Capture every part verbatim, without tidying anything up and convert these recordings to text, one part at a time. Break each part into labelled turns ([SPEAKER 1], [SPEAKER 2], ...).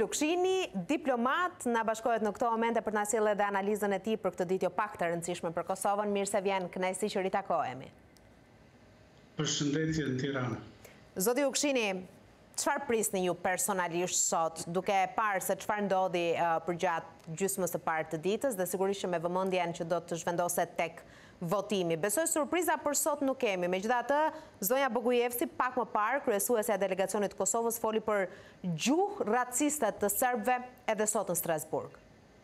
[SPEAKER 1] Lukshini, diplomat, na bashkohet në këto momente për të na sjellë edhe analizën e tij për këtë ditë jo pak të rëndësishme për Kosovën. Mirë se vjen, kënaqësi që ritakohemi.
[SPEAKER 2] Përshëndetje në Tiranë.
[SPEAKER 1] Zoti Lukshini, çfarë prisni ju personalisht sot, duke parë se çfarë ndodhi uh, përgjatë gjysmës së parë të ditës dhe sigurisht që me vëmendjen që do të zhvendoset tek votimi. Besoj surpriza për sot nuk kemi. Megjithatë, zonja Bogujevci pak më parë, kryesuesja e delegacionit të Kosovës, foli për gjuhë raciste të serbëve edhe sot në Strasburg.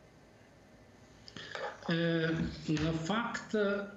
[SPEAKER 2] E, në fakt,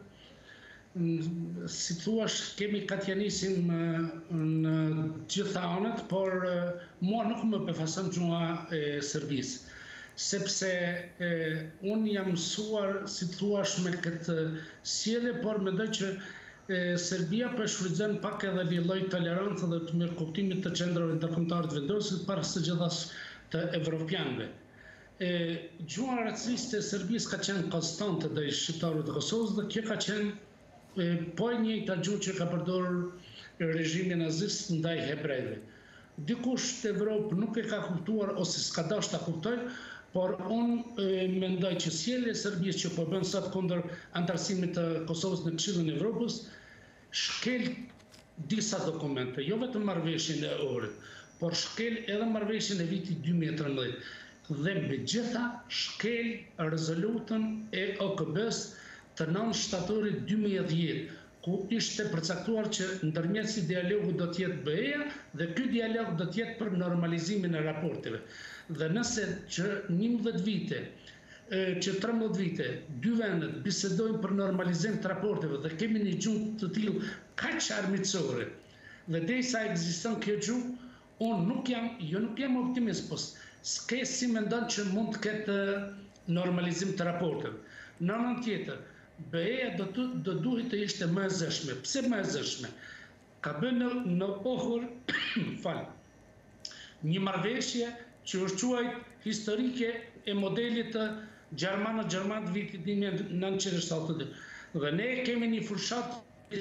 [SPEAKER 2] si thuash, kemi katjanisim në gjitha anët, por mua nuk më befason gjuha e Serbisë. Sepse eh, unë jam mësuar, si thuash, me këtë sjellje, por mendoj që eh, Serbia po shfrytëzon pak edhe një lloj tolerancë dhe të mirëkuptimit të qendrave ndërkombëtare të vendosur para së gjithas të evropianëve. Eh, Gjuha raciste e Serbisë ka qenë konstante ndaj shqiptarëve të Kosovës dhe kjo ka qenë eh, po e njëjta gjuhë që ka përdorur regjimi nazist ndaj hebrejve. Dikush të Evropë nuk e ka kuptuar ose s'ka dashur ta kuptojë, por unë mendoj që sjellja e Serbisë që po bën sot kundër antarësimit të Kosovës në Këshillin e Evropës shkel disa dokumente, jo vetëm marrëveshjen e orit, por shkel edhe marrëveshjen e vitit dy mijë e trembëdhjetë dhe mbi gjitha shkel rezolutën e O K B-s të nëntë shtatorit dy mijë e dhjetë, ku ishte përcaktuar që ndërmjet si dialogu do të jetë B E-ja dhe ky dialog do të jetë për normalizimin e raporteve. Dhe nëse që njëmbëdhjetë vite, që trembëdhjetë vite, dy vendet bisedojnë për normalizim të raporteve dhe kemi një gjuhë të tillë kaq armiqësore, dhe derisa ekziston kjo gjuhë, unë nuk jam, jo nuk jam optimist, po s'ke si mendon që mund të ketë normalizim të raporteve. Në anën tjetër, B E-ja do, do duhet të ishte më e zëshme. Pse më e zëshme? Ka bënë në, në ohur, fal, një marrëveshje që është quajt historike e modelit të Gjermano-Gjerman të vitit një mijë e nëntëqind e shtatëdhjetë. Dhe ne kemi një fushat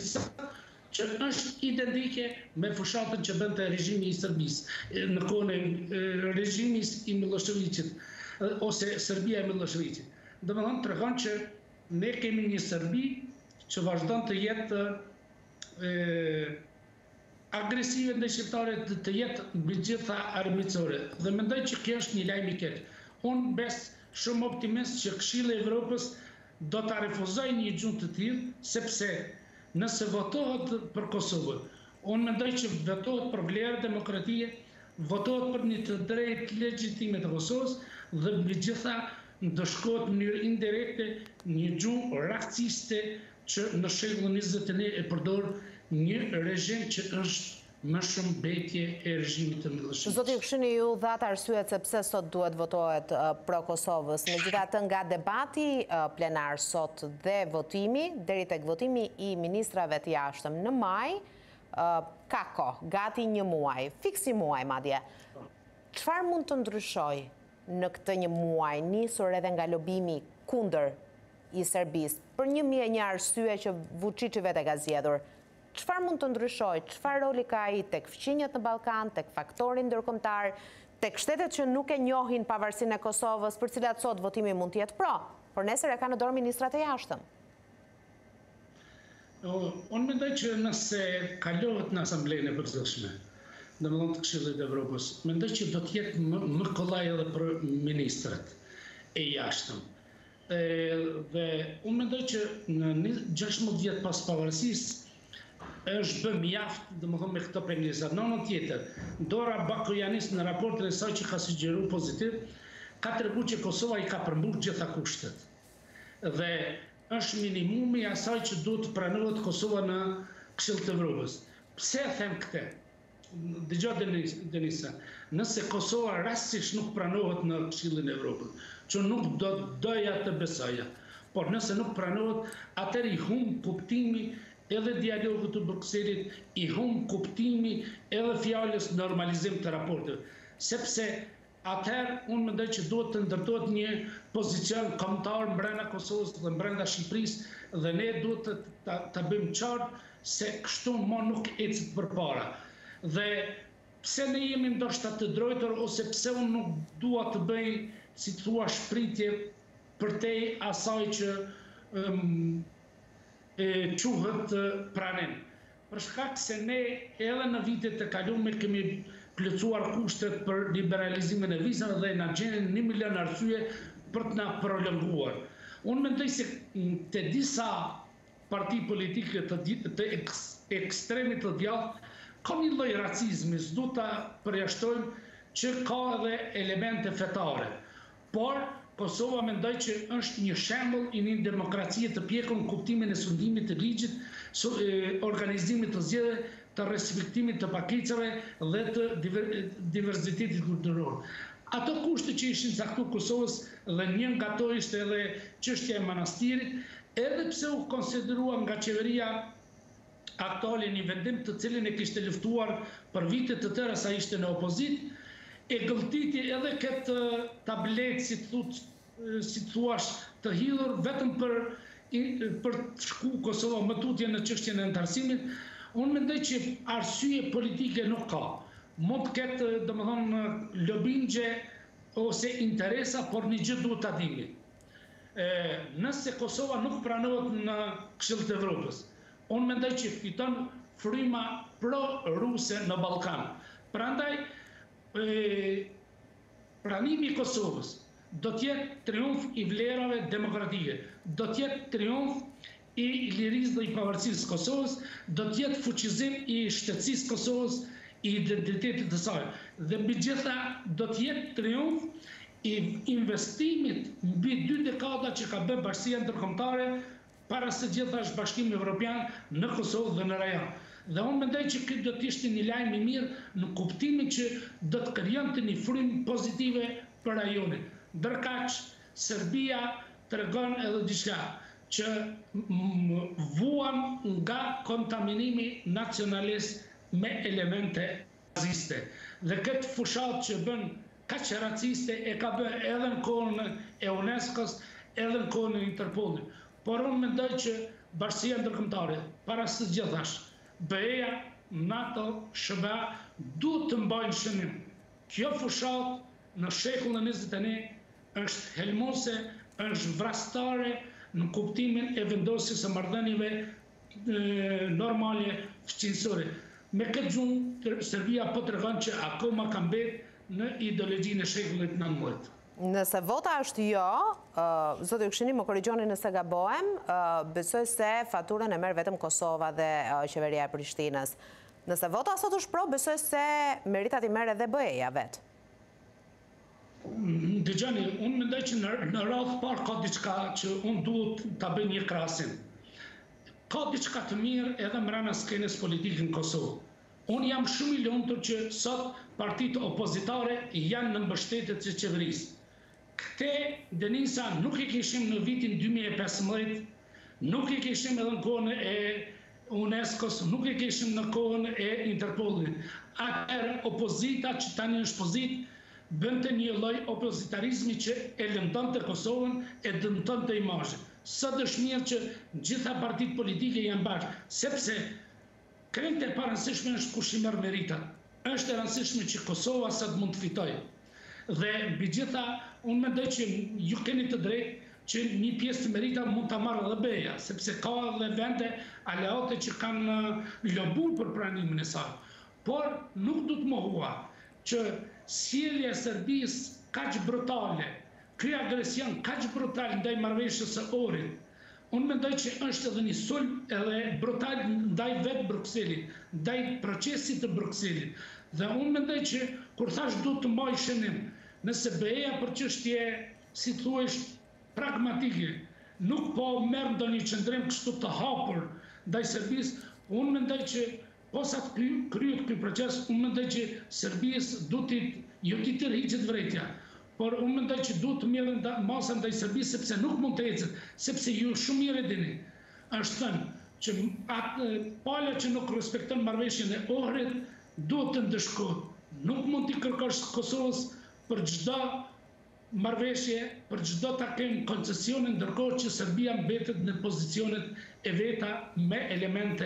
[SPEAKER 2] që është identike me fushatën që bënte regjimi i Serbisë në kohën e regjimit i Miloševićit ose Serbia e Miloševićit. Domethënë tregon që ne kemi një Serbi që vazhdon të jetë e, agresive ndaj shqiptarëve, të jetë mbi gjitha armiqësore. Dhe mendoj që kjo është një lajm i keq. Unë bes shumë optimist që Këshilli i Evropës do ta refuzojë një gjuhë të tillë, sepse nëse votohet për Kosovën, unë mendoj që votohet për vlera demokratike, votohet për një të drejtë legjitime të Kosovës dhe mbi gjitha ndëshkohet në mënyrë indirekte një gjuhë raciste që në shekullin njëzet e një e përdor një regjim që është më shumë mbetje e regjimit të Miloševićit.
[SPEAKER 1] Zoti Lukshini, ju dhat arsyet se pse sot duhet votohet uh, pro Kosovës. Megjithatë, nga debati uh, plenar sot dhe votimi, deri tek votimi i ministrave të jashtëm në maj, uh, ka kohë, gati një muaj, fiksi muaj madje. Çfarë mund të ndryshojë në këtë një muaj, nisur edhe nga lobimi kundër i Serbisë, për një mijë e një arsye që Vučići vetë ka zgjedhur? Çfarë mund të ndryshojë? Çfarë roli ka ai tek fqinjet në Ballkan, tek faktorin ndërkombëtar, tek shtetet që nuk e njohin pavarësinë e Kosovës, për cilat sot votimi mund të jetë pro, por nesër e ka në dorë ministrat e jashtëm?
[SPEAKER 2] Unë mendoj që nëse kalohet në Asamblenë e Përgjithshme, domethënë të Këshillit të Evropës, mendoj që do të jetë më, më kollaj edhe për ministrat e jashtëm. E, dhe unë mendoj që në gjashtëdhjetë vjet pas pavarësisë është bën mjaft, domethënë me këto pengesa. Në anën tjetër, Dora Bakojanis në raportin e saj që ka sugjeruar pozitiv, ka treguar që Kosova i ka përmbur gjitha kushtet. Dhe është minimumi i asaj që duhet të pranohet Kosova në Këshillin e Evropës. Pse e them këtë? Dëgjoj Denisa, nëse Kosova rastisht nuk pranohet në Këshillin e Evropës, që nuk do doja të besoja, por nëse nuk pranohet, atëherë i humb kuptimi edhe dialogu të Brukselit, i humb kuptimi edhe fjalës normalizim të raporteve. Sepse atëherë unë mendoj që duhet të ndërtohet një pozicion kombëtar brenda Kosovës dhe brenda Shqipërisë dhe ne duhet të ta, ta bëjmë qartë se kështu më nuk ecet përpara. Dhe pse ne jemi ndoshta të drejtor, ose pse unë nuk dua të bëj, si thua, shpritje përtej asaj që um, e quhet pranim. Për shkak se ne edhe në vitet e kaluara kemi plotësuar kushtet për liberalizimin e vizave dhe na gjenin një milion arsye për të na prolonguar. Unë mendoj se të disa parti politike të, të ekstremit të djathtë ka një lloj racizmi, s'du ta përjashtojmë që ka edhe elemente fetare. Por Kosova mendoj që është një shembull i një demokracie të pjekur në kuptimin e sundimit të ligjit, organizimit të zgjedhjeve, të respektimit të pakicave dhe të diversitetit kulturor. Ato kushte që ishin caktuar Kosovës, dhe një nga ato ishte edhe çështja e manastirit, edhe pse u konsiderua nga qeveria aktuale një vendim të cilin e kishte luftuar për vite të tëra sa ishte në opozit, e gëlltiti edhe këtë tablet, si të si thuash, të hidhur vetëm për për të shku Kosova më tutje në çështjen e antarësimit. Unë mendoj që arsye politike nuk ka. Mund të ketë, domethënë, lobingje ose interesa, por një gjë duhet ta dini. Nëse Kosova nuk pranohet në Këshillin e Evropës, unë mendoj që fiton fryma pro-ruse në Ballkan. Prandaj pranimi i Kosovës do të jetë triumf i vlerave demokratike, do të jetë triumf i lirisë dhe i pavarësisë Kosovës, do të jetë fuqizim i shtetësisë Kosovës, i identitetit të saj. Dhe mbi gjitha do të jetë triumf i investimit mbi dy dekada që ka bërë Bashkia Ndërkombëtare para së gjitha është Bashkimi Evropian në Kosovë dhe në rajon. Dhe unë mendoj që këtë do të ishte një lajm i mirë në kuptimin që do të krijonte një frymë pozitive për rajonin. Ndërkaq, Serbia tregon edhe diçka që vuan nga kontaminimi nacionalist me elemente raciste. Dhe këtë fushat që bën kaq raciste e ka bërë edhe në kohën e UNESCO-s, edhe në kohën e Interpolit. Por unë mendoj që Bashkia Ndërkombëtare, para së gjithash, B E-ja, NATO, S B A, duhet të mbajnë shënim. Kjo fushat në shekullin e njëzet e një është helmose, është vrastare në kuptimin e vendosjes së marrëdhënieve normale fqinjësore. Me këtë gjumë, Serbia po tregon që akoma ka mbetë në ideologjinë e shekullit nëntëmbëdhjetë.
[SPEAKER 1] Nëse vota është jo, zotë Jukshini, më korrigjoni nëse gabohem, besoj se faturën e merr vetëm Kosova dhe qeveria e Prishtinës. Nëse vota sot është pro, besoj se meritat i merr edhe B E-ja vetë.
[SPEAKER 2] Dëgjoni, unë mendoj që në radhë parë ka diçka që unë duhet ta bëj një krahasim. Ka diçka të mirë edhe mbrana skenës politike në Kosovë. Unë jam shumë i lumtur që sot partitë opozitare janë në mbështetje të qeverisë. Këte Denisa nuk i kishim në vitin dy mijë e pesëmbëdhjetë, nuk i kishim edhe në kohën e UNESCO-s, nuk i kishim në kohën e Interpolit. Atëherë opozita që tani është pozitë bënte një lloj opozitarizmi që e lëndonte Kosovën, e dëmtonte imazhin. Sot është mirë që gjitha partitë politike janë bashkë, sepse krejtë e parëndësishme është kush i merr meritat. Është e rëndësishme që Kosova sot mund të fitojë. Dhe mbi gjitha, unë mendoj që ju keni të drejtë që një pjesë të merita mund ta marrë edhe B E-ja, sepse ka edhe vende aleate që kanë lobuar për pranimin e saj. Por nuk du të mohua që sjellja e Serbisë kaq brutale, ky agresion kaq brutal ndaj marrëveshjes së Ohrit, unë mendoj që është edhe një sulm edhe brutal ndaj vetë Brukselit, ndaj procesit të Brukselit. Dhe unë mendoj që kur thash duhet të mbaj shënim, nëse B E-ja për çështje, si thuhesh, pragmatike, nuk po merr ndonjë qendrim kështu të hapur ndaj Serbisë, unë mendoj që posa të kryet ky proces, unë mendoj që Serbisë duhet jo të tërhiqet vërejtja, por unë mendoj që duhet të merren masa ndaj Serbisë sepse nuk mund të ecet, sepse ju shumë mirë e dini. Është thënë që atë pala që nuk respekton marrëveshjen e Ohrit duhet të ndëshkohet. Nuk mund t'i kërkosh Kosovës për çdo marrëveshje, për çdo takim koncesione, ndërkohë që Serbia mbetet në pozicionet e veta me elemente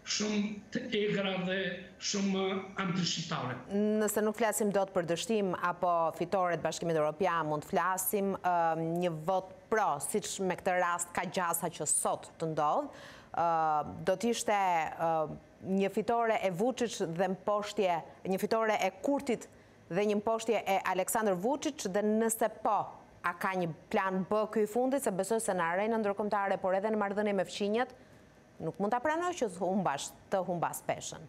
[SPEAKER 2] shumë të egra dhe shumë antishqiptare.
[SPEAKER 1] Nëse nuk flasim dot për dështim apo fitore të Bashkimit Evropian, mund të flasim uh, një vot pro, siç me këtë rast ka gjasa që sot të ndodh, uh, do t'ishte uh, një fitore e Vučić dhe mposhtje, një fitore e Kurtit dhe një mposhtje e Aleksandar Vučić, dhe nëse po, a ka një plan B ky i fundit, se besoj se në arenën ndërkombëtare, por edhe në marrëdhënie me fqinjet, nuk mund ta pranoj që të humbas, të humbas peshën.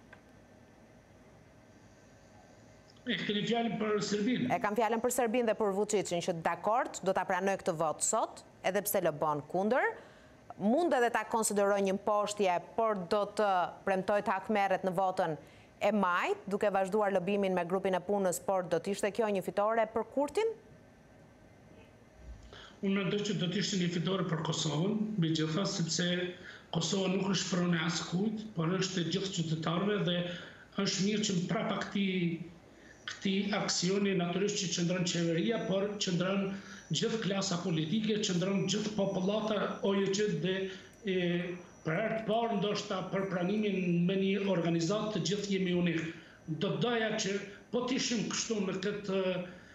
[SPEAKER 2] E keni fjalën për Serbinë?
[SPEAKER 1] E kam fjalën për Serbinë dhe për Vučićin që dakord, do ta pranoj këtë vot sot, edhe pse lë bën kundër. Mund edhe ta konsideroj një mposhtje, por do të premtoj të akmerret në votën e majt, duke vazhduar lobimin me grupin e punës, por do të ishte kjo një fitore për Kurtin?
[SPEAKER 2] Unë mendoj që do të ishte një fitore për Kosovën, megjithatë sepse Kosova nuk është pronë e askujt, por është e gjithë qytetarëve dhe është mirë që prapa këtij këtij aksioni natyrisht që qëndron qeveria, por qëndron gjithë klasa politike, qëndron gjithë popullata O J C dhe e, për herë të parë ndoshta për pranimin me një organizatë të gjithë jemi unik. Do të doja që po të ishim kështu në këtë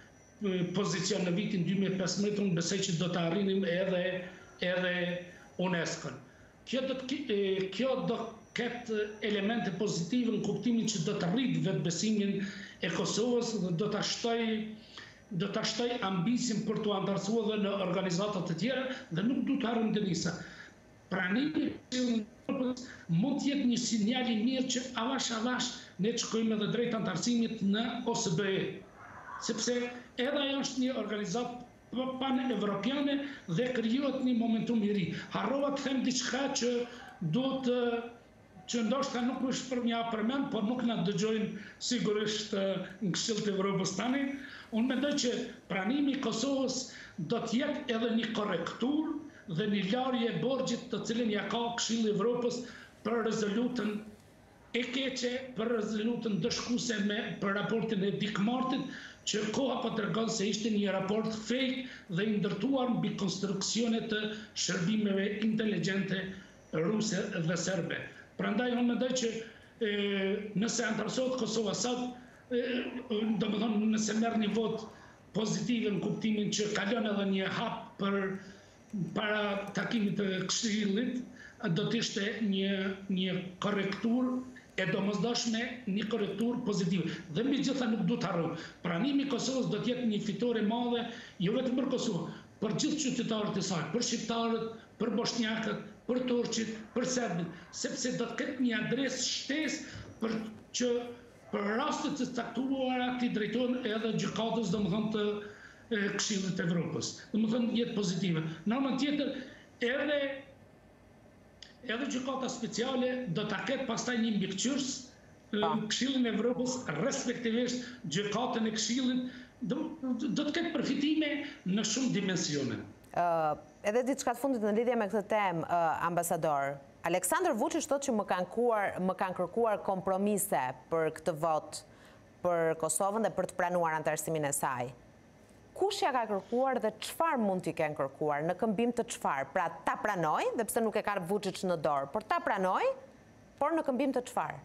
[SPEAKER 2] pozicion në vitin dy mijë e pesëmbëdhjetë, unë besoj që do të arrinim edhe edhe UNESCO-n. Kjo do të kjo do ketë elemente pozitive në kuptimin që do të rritë vetbesimin e Kosovës dhe do ta shtoj do ta shtoj ambicin për të antarësuar edhe në organizata të tjera dhe nuk du të harrojmë Denisa. Pranimi i mund të jetë një sinjal i mirë që avash avash ne të shkojmë edhe drejt antarësimit në O S B E. Sepse edhe ajo është një organizatë pan-evropiane dhe krijohet një momentum i ri. Harrova të them diçka që duhet që ndoshta nuk është për mja përmend, por nuk na dëgjojnë sigurisht në Këshill të Evropës tani. Unë mendoj që pranimi i Kosovës do të jetë edhe një korrektur dhe një larje e borxhit të cilën ja ka Këshilli i Evropës për rezolutën e keqe, për rezolutën dëshkuese me për raportin e Dick Martit, që koha po tregon se ishte një raport fake dhe i ndërtuar mbi konstruksione të shërbimeve inteligjente ruse dhe serbe. Prandaj unë mendoj që e, nëse antarësohet Kosova sot, domethënë nëse merr një vot pozitiv në kuptimin që kalon edhe një hap për para takimit të Këshillit, do të ishte një një korrektur e domosdoshme, një korrektur pozitiv. Dhe mbi gjitha nuk du të harrojmë. Pranimi i Kosovës do të jetë një fitore e madhe, jo vetëm për Kosovën, për gjithë qytetarët e saj, për shqiptarët, për bosnjakët, për turqit, për serbët, sepse do të ketë një adresë shtesë për që për rastet të caktuara ti drejtohen edhe gjykatës, domethënë të e, Këshillit të Evropës. Domethënë jetë pozitive. Në anën tjetër, edhe edhe gjykata speciale do ta ketë pastaj një mbikëqyrës Këshillin e Evropës, respektivisht gjykatën e Këshillit, do, do të ketë përfitime në shumë dimensione.
[SPEAKER 1] Uh, edhe diçka të fundit në lidhje me këtë temë, uh, ambasador, Aleksandar Vučić thotë që më kanë kuar, më kanë kërkuar kompromise për këtë vot për Kosovën dhe për të pranuar antarësimin e saj. Kush ja ka kërkuar dhe çfarë mund t'i kenë kërkuar, në këmbim të çfarë? Pra ta pranoj, dhe pse nuk e ka Vučić në dorë, por ta pranoj, por në këmbim të çfarë?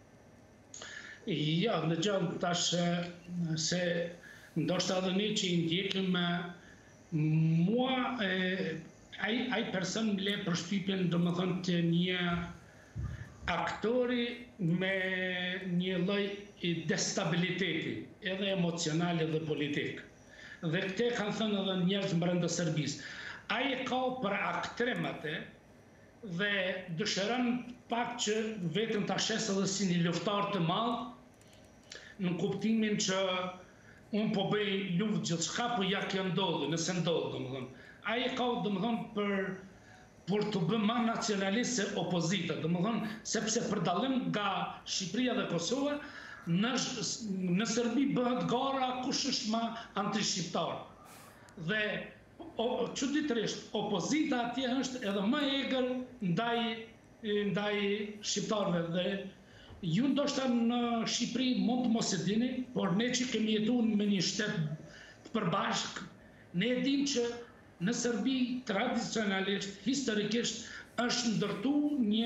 [SPEAKER 2] Ja, në gjallë tash se ndoshta edhe ne që i ndjekim mua e, ai, ai person më le përshtypjen domethënë të një aktori me një lloj destabiliteti, edhe emocional edhe politik. Dhe këte kanë thënë edhe njerëz brenda Serbisë. Ai e ka për aktremat dhe dëshiron pak që vetëm ta shes edhe si një luftar të madh, në kuptimin që unë po bëj luftë gjithçka, po ja kjo ndodhi, nëse ndodh, domethënë. Ai e ka domethënë për për të bërë më nacionalist se opozita, domethënë sepse për dallim nga Shqipëria dhe Kosova, në, në Serbi bëhet gara kush është më antishqiptar. Dhe o, çuditërisht, opozita atje është edhe më e egër ndaj ndaj shqiptarëve dhe ju ndoshta në Shqipëri mund të mos e dini, por ne që kemi jetuar me një shtet të përbashk, ne e dim që në Serbi tradicionalisht, historikisht është ndërtuar një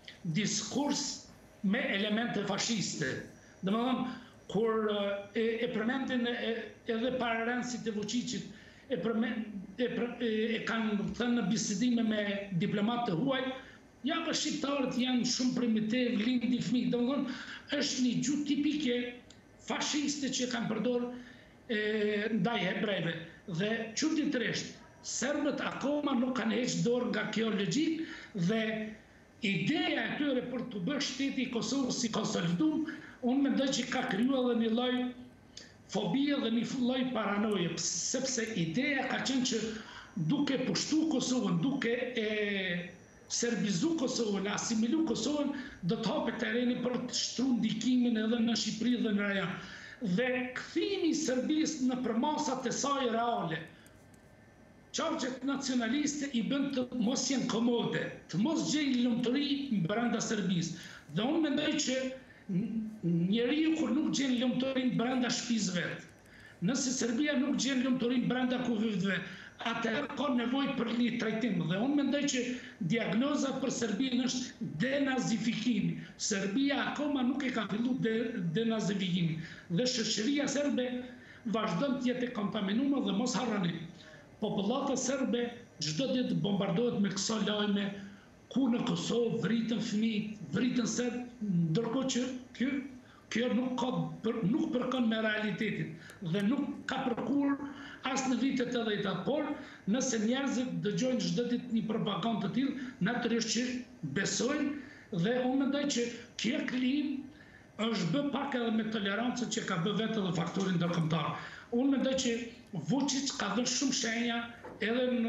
[SPEAKER 2] diskurs me elemente fashiste. Dhe më dhëmë, kur e, e përmendin edhe pararenësit e Vučićit, e, e, e, e kanë thënë në bisedime me diplomatë të huaj, ja për shqiptarët janë shumë primitiv, lindi fëmijë. Dhe më dhëmë, është një gjuhë tipike fashiste që kanë përdor ndaj hebrejve. Dhe çuditërisht, serbët akoma nuk kanë heqë dorë nga kjo logjik dhe ideja e tyre për të bërë shteti i Kosovës si konsolidum, unë mendoj që ka krijuar edhe një lloj fobie dhe një lloj paranoje, sepse ideja ka qenë që duke pushtu Kosovën, duke e serbizu Kosovën, asimilu Kosovën, do të hapet terreni për të shtruar ndikimin edhe në Shqipëri dhe në rajon. Dhe kthimi i Serbisë në përmasat e saj reale, qarqet nacionaliste i bën të mos jenë komode, të mos gjejnë lumturi brenda Serbisë. Dhe unë mendoj që njeriu kur nuk gjen lumturinë brenda shtëpisë vet, nëse Serbia nuk gjen lumturinë brenda kuvendit vet, atëherë ka nevojë për një trajtim. Dhe unë mendoj që diagnoza për Serbinë është denazifikimi. Serbia akoma nuk e ka filluar denazifikimin. Dhe shoqëria serbe vazhdon të jetë e kontaminuar dhe mos harroni. Popullata serbe çdo ditë bombardohet me këso lajme ku në Kosovë vritën fëmijë, vritën serb, ndërkohë që kjo kjo nuk ka nuk përkon me realitetin dhe nuk ka përkur as në vitet e dhjetat, por nëse njerëzit dëgjojnë çdo ditë një propagandë të tillë, natyrisht që besojnë dhe unë mendoj që kjo klim është bë pak edhe me tolerancën që ka bë vetë edhe faktorin ndërkombëtar. Unë mendoj që Vučić ka dhënë shumë shenja edhe në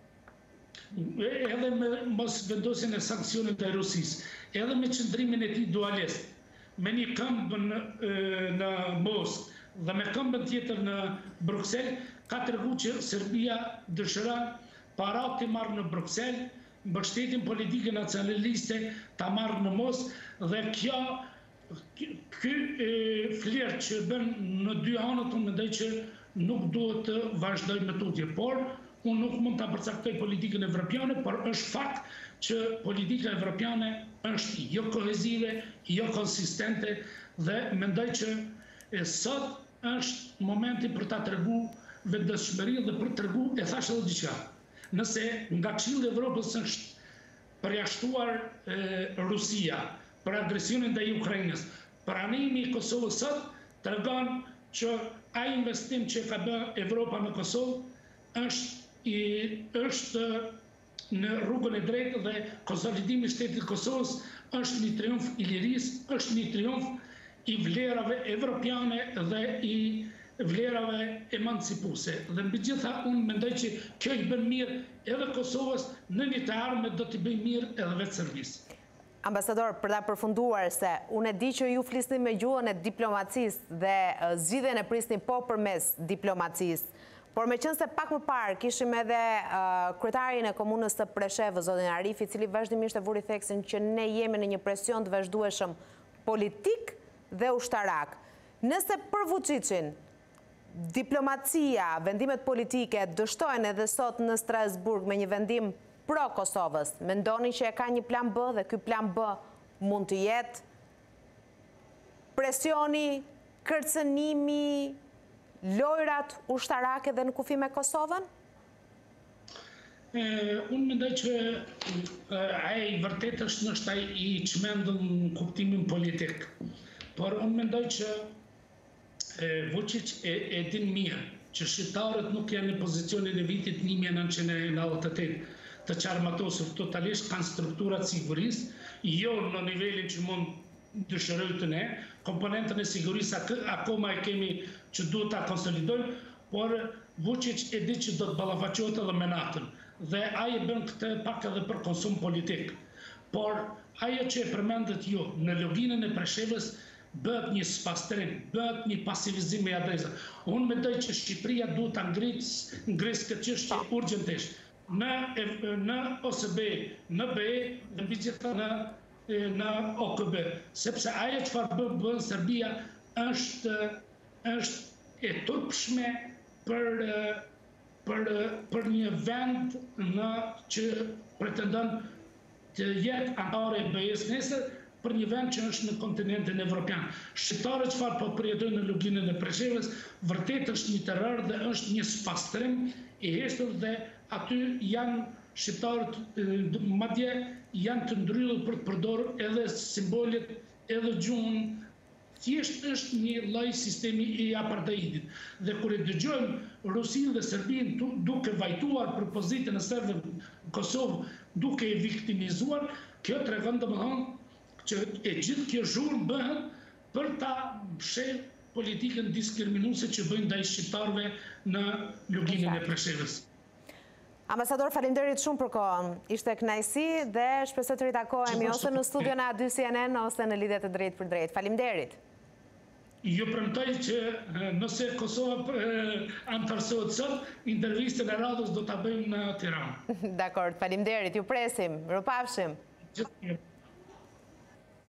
[SPEAKER 2] edhe me mos vendosjen e sanksioneve të Rusisë, edhe me qëndrimin e tij dualist, me një këmbë në, në Moskë dhe me këmbën tjetër në Bruksel, ka treguar që Serbia dëshiron para të marrë në Bruksel, mbështetjen politike nacionaliste ta marrë në Moskë dhe kjo ky flirt që bën në dy anët, unë mendoj që nuk duhet të vazhdojë me tutje, por unë nuk mund ta përcaktoj politikën evropiane, por është fakt që politika evropiane është jo kohezive, jo konsistente dhe mendoj që e sot është momenti për ta treguar vendosmëri dhe për të treguar, e thash edhe diçka. Nëse nga Këshilli i Evropës është përjashtuar Rusia për agresionin ndaj Ukrainës, pranimi i Kosovës sot tregon që ai investim që ka bërë Evropa në Kosovë është i është në rrugën e drejtë dhe konsolidimi i shtetit të Kosovës është një triumf i lirisë, është një triumf i vlerave evropiane dhe i vlerave emancipuese. Dhe mbi gjitha unë mendoj që kjo i bën mirë edhe Kosovës, në një të ardhmen do t'i bëjë mirë edhe vetë Serbisë.
[SPEAKER 1] Ambasador, për ta përfunduar se unë e di që ju flisni me gjuhën e diplomacisë dhe zgjidhjen e prisni po përmes diplomacisë, por me qënë se pak më parë kishim edhe uh, kryetarin e komunës të Preshevës, zotin Arifi, i cili vazhdimisht e vuri theksin që ne jemi në një presion të vazhdueshëm politik dhe ushtarak. Nëse për Vučićin diplomacia, vendimet politike dështojnë edhe sot në Strasburg me një vendim pro Kosovës, mendoni që e ka një plan B dhe ky plan B mund të jetë presioni, kërcënimi, lojrat ushtarake dhe në kufi me Kosovën?
[SPEAKER 2] Unë mendoj që ai vërtet është nështë ai i çmendur në kuptimin politik. Por unë mendoj që Vučić e, e din mirë që shqiptarët nuk janë në pozicionin e vitit një mijë e nëntëqind e nëntëdhjetë e tetë të qarmatosur totalisht, kanë strukturat sigurisë, jo në nivelin që mund dëshirojë të ne, komponentën e sigurisë akoma e kemi që duhet ta konsolidojmë, por Vučić e di që do të ballafaqohet edhe me natën dhe ai e bën këtë pak edhe për konsum politik. Por ajo që e përmendet ju në loginën e Preshevës bëhet një spastrim, bëhet një pasivizim me adresa. Unë mendoj që Shqipëria duhet ta ngrisë ngrisë këtë çështje urgjentisht në në O S B, në B E dhe mbi gjitha në në O K B, sepse ajo çfarë bën bën Serbia është është e turpshme për për për një vend në që pretendon të jetë antare e B E-s nesër për një vend që është në kontinentin evropian. Shqiptarët çfarë po përjetojnë në Luginën e Preshevës, vërtet është një terror dhe është një spastrim i heshtur dhe aty janë shqiptarët, madje janë të ndryllur për të përdorur edhe simbolet, edhe gjuhën. Thjesht është një lloj sistemi i apartheidit. Dhe kur e dëgjojmë Rusinë dhe Serbinë duke vajtuar për pozitën e serbëve në Kosovë, duke e viktimizuar, kjo tregon domethënë që e gjithë kjo zhurmë bëhet për ta mbështetur politikën diskriminuese që bëjnë ndaj shqiptarëve në Luginën e Preshevës.
[SPEAKER 1] Ambasador, faleminderit shumë për kohën. Ishte kënaqësi dhe shpresoj të ritakohemi ose në studion e A dy C N N ose në lidhje të drejtë për drejtë. Faleminderit.
[SPEAKER 2] Ju premtoj që nëse Kosova antarësohet sot, intervistën e radhës do ta bëjmë në Tiranë.
[SPEAKER 1] Dakor, faleminderit. Ju presim. Mirupafshim.
[SPEAKER 2] Gjithë mirë.